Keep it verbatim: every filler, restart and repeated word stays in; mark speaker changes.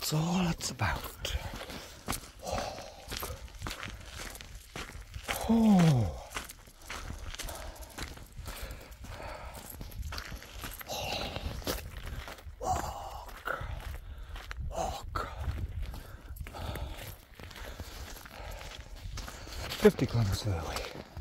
Speaker 1: That's all it's about. Oh. Walk. Walk. fifty kilometers of the way.